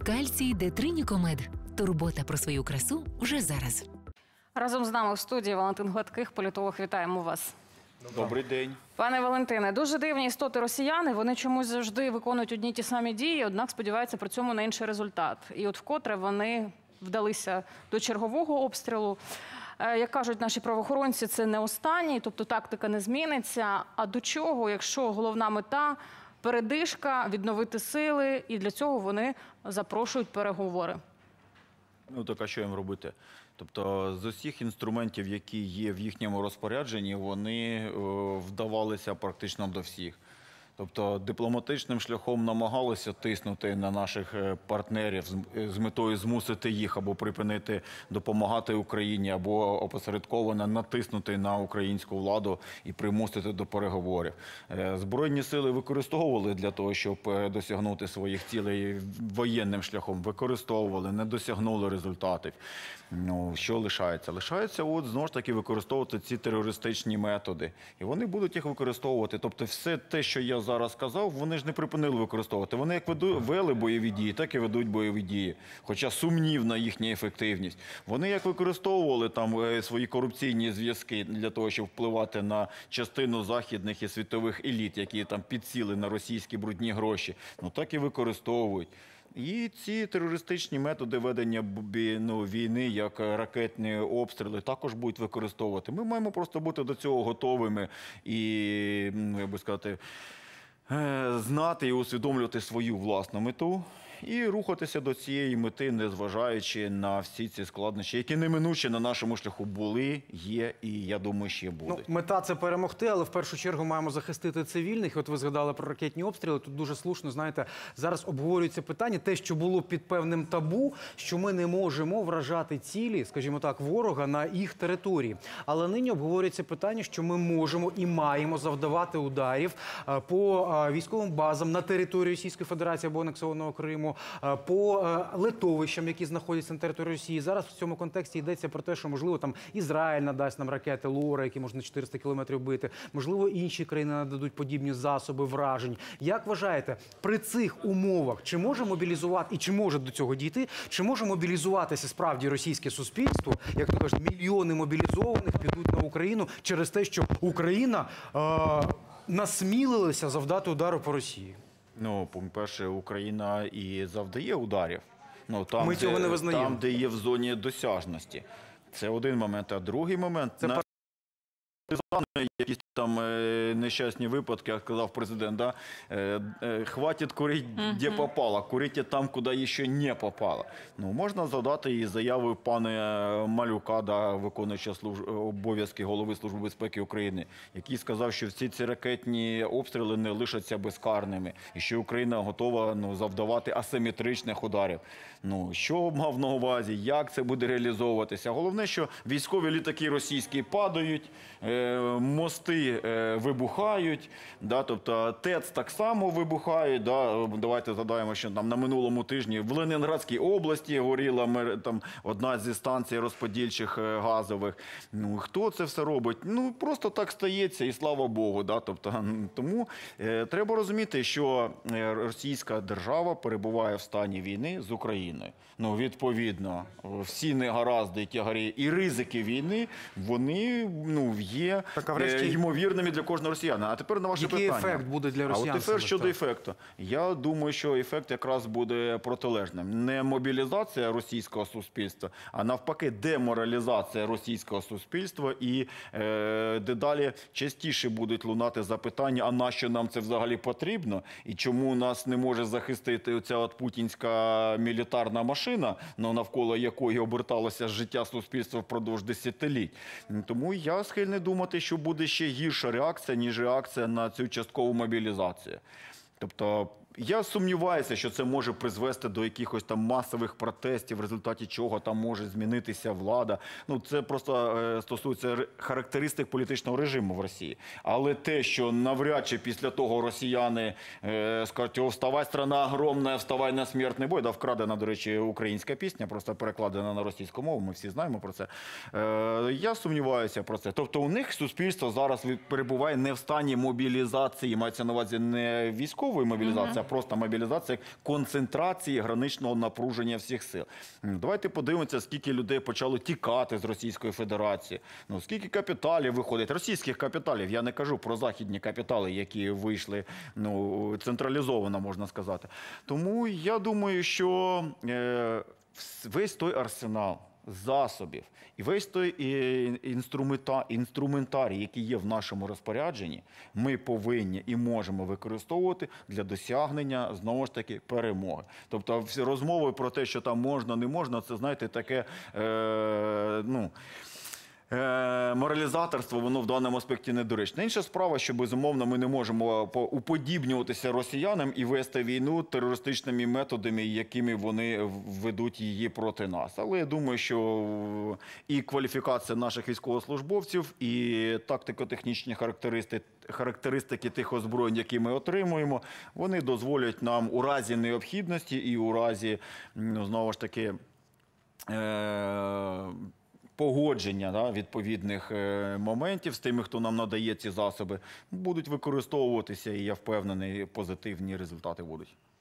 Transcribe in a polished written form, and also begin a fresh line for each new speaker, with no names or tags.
Кальцій Детринікомед. Турбота про свою красу вже зараз.
Разом з нами в студії Валентин Гладких, політолог. Вітаємо вас.
Добрий день.
Пане Валентине, дуже дивні істоти росіяни. Вони чомусь завжди виконують одні й ті самі дії, однак сподіваються при цьому на інший результат. І от вкотре вони вдалися до чергового обстрілу. Як кажуть наші правоохоронці, це не останній, тобто тактика не зміниться. А до чого, якщо головна мета – передишка, відновити сили, і для цього вони запрошують переговори?
Ну, так а що їм робити? Тобто, з усіх інструментів, які є в їхньому розпорядженні, вони вдавалися практично до всіх. Тобто, дипломатичним шляхом намагалися тиснути на наших партнерів з метою змусити їх або припинити допомагати Україні, або опосередковано натиснути на українську владу і примусити до переговорів. Збройні сили використовували для того, щоб досягнути своїх цілей воєнним шляхом. Використовували, не досягнули результатів. Ну, що лишається? Лишається, от, знову ж таки, використовувати ці терористичні методи. І вони будуть їх використовувати. Тобто, все те, що я зараз сказав, вони ж не припинили використовувати. Вони як вели бойові дії, так і ведуть бойові дії. Хоча сумнівна їхня ефективність. Вони як використовували там свої корупційні зв'язки для того, щоб впливати на частину західних і світових еліт, які там підсіли на російські брудні гроші, ну так і використовують. І ці терористичні методи ведення війни, як ракетні обстріли, також будуть використовувати. Ми маємо просто бути до цього готовими і, як би сказати, знати і усвідомлювати свою власну мету і рухатися до цієї мети, незважаючи на всі ці складнощі, які неминуче на нашому шляху були, є і, я думаю, ще будуть.
Ну, мета – це перемогти, але в першу чергу маємо захистити цивільних. От ви згадали про ракетні обстріли. Тут дуже слушно, знаєте, зараз обговорюється питання, те, що було під певним табу, що ми не можемо вражати цілі, скажімо так, ворога на їх території. Але нині обговорюється питання, що ми можемо і маємо завдавати ударів по військовим базам на території Російської Федерації або анексованого Криму, по литовищам, які знаходяться на території Росії. Зараз в цьому контексті йдеться про те, що, можливо, там Ізраїль надасть нам ракети Лора, які можна 400 кілометрів бити, можливо, інші країни нададуть подібні засоби вражень. Як вважаєте, при цих умовах чи може мобілізувати, і чи може до цього дійти, чи може мобілізуватися справді російське суспільство, як то кажуть, мільйони мобілізованих підуть на Україну через те, що Україна насмілилася завдати удару по Росії?
Ну, по-перше, Україна і завдає ударів. Ну, там,
ми цього не визнаємо.
Там, де є в зоні досяжності. Це один момент. А другий момент... Це якісь там нещасні випадки, як сказав президент, да? Хватить курить, де попало, курите там, куди ще не попало. Ну, можна згадати і заяви пана Малюка, да, виконуючого обов'язки голови Служби безпеки України, який сказав, що всі ці ракетні обстріли не лишаться безкарними, і що Україна готова завдавати асиметричних ударів. Ну, що мав на увазі, як це буде реалізовуватися? Головне, що військові літаки російські падають, мости вибухають, да, тобто ТЕЦ так само вибухають. Да. Давайте згадаємо, що там на минулому тижні в Ленінградській області горіла там одна зі станцій розподільчих газових. Ну, хто це все робить? Ну, просто так стається, і слава Богу. Да. Тобто, тому треба розуміти, що російська держава перебуває в стані війни з Україною. Ну, відповідно, всі негаразди, тягарі і ризики війни, вони є ймовірними для кожного росіяна. А тепер на ваше питання.
Який ефект буде для росіян?
А от тепер щодо ефекту. Я думаю, що ефект якраз буде протилежним. Не мобілізація російського суспільства, а навпаки деморалізація російського суспільства і дедалі частіше будуть лунати запитання, а нащо нам це взагалі потрібно? І чому нас не може захистити оця от путінська мілітарна машина, навколо якої оберталося життя суспільства впродовж десятиліть. Тому я схильний думати, що буде ще гірша реакція, ніж реакція на цю часткову мобілізацію. Тобто, я сумніваюся, що це може призвести до якихось там масових протестів, в результаті чого там може змінитися влада. Ну, це просто стосується характеристик політичного режиму в Росії. Але те, що навряд чи після того росіяни скажуть, о, вставай, страна огромна, вставай на смертний бой. Да, вкрадена, до речі, українська пісня, просто перекладена на російську мову, ми всі знаємо про це. Я сумніваюся про це. Тобто, у них суспільство зараз перебуває не в стані мобілізації, мається на увазі не військової мобілізації, а просто мобілізація, як концентрації граничного напруження всіх сил. Давайте подивимося, скільки людей почало тікати з Російської Федерації. Ну, скільки капіталів виходить, російських капіталів, я не кажу про західні капітали, які вийшли централізовано, можна сказати. Тому я думаю, що весь той арсенал засобів і весь той інструментарій, який є в нашому розпорядженні, ми повинні і можемо використовувати для досягнення, знову ж таки, перемоги. Тобто всі розмови про те, що там можна, не можна, це, знаєте, таке, моралізаторство, воно в даному аспекті недоречне. Інша справа, що, безумовно, ми не можемо уподібнюватися росіянам і вести війну терористичними методами, якими вони ведуть її проти нас. Але я думаю, що і кваліфікація наших військовослужбовців, і тактико-технічні характеристики тих озброєнь, які ми отримуємо, вони дозволять нам у разі необхідності і у разі, знову ж таки, погодження відповідних моментів з тими, хто нам надає ці засоби, будуть використовуватися, і я впевнений, позитивні результати будуть.